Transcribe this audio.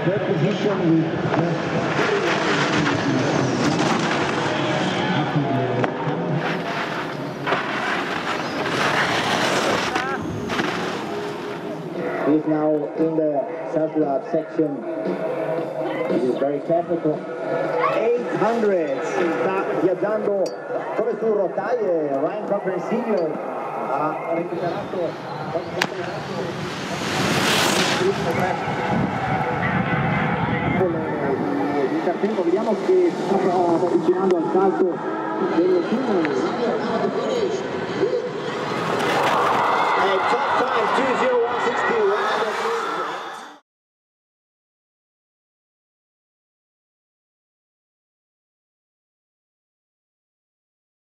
third position with He's now in the self-lap section. He is very technical. 800 sta viaggiando come su rotaie. Ryan Cochran-Siegle ha recuperato l'intertempo. Vediamo che sta avvicinando al salto del tunnel.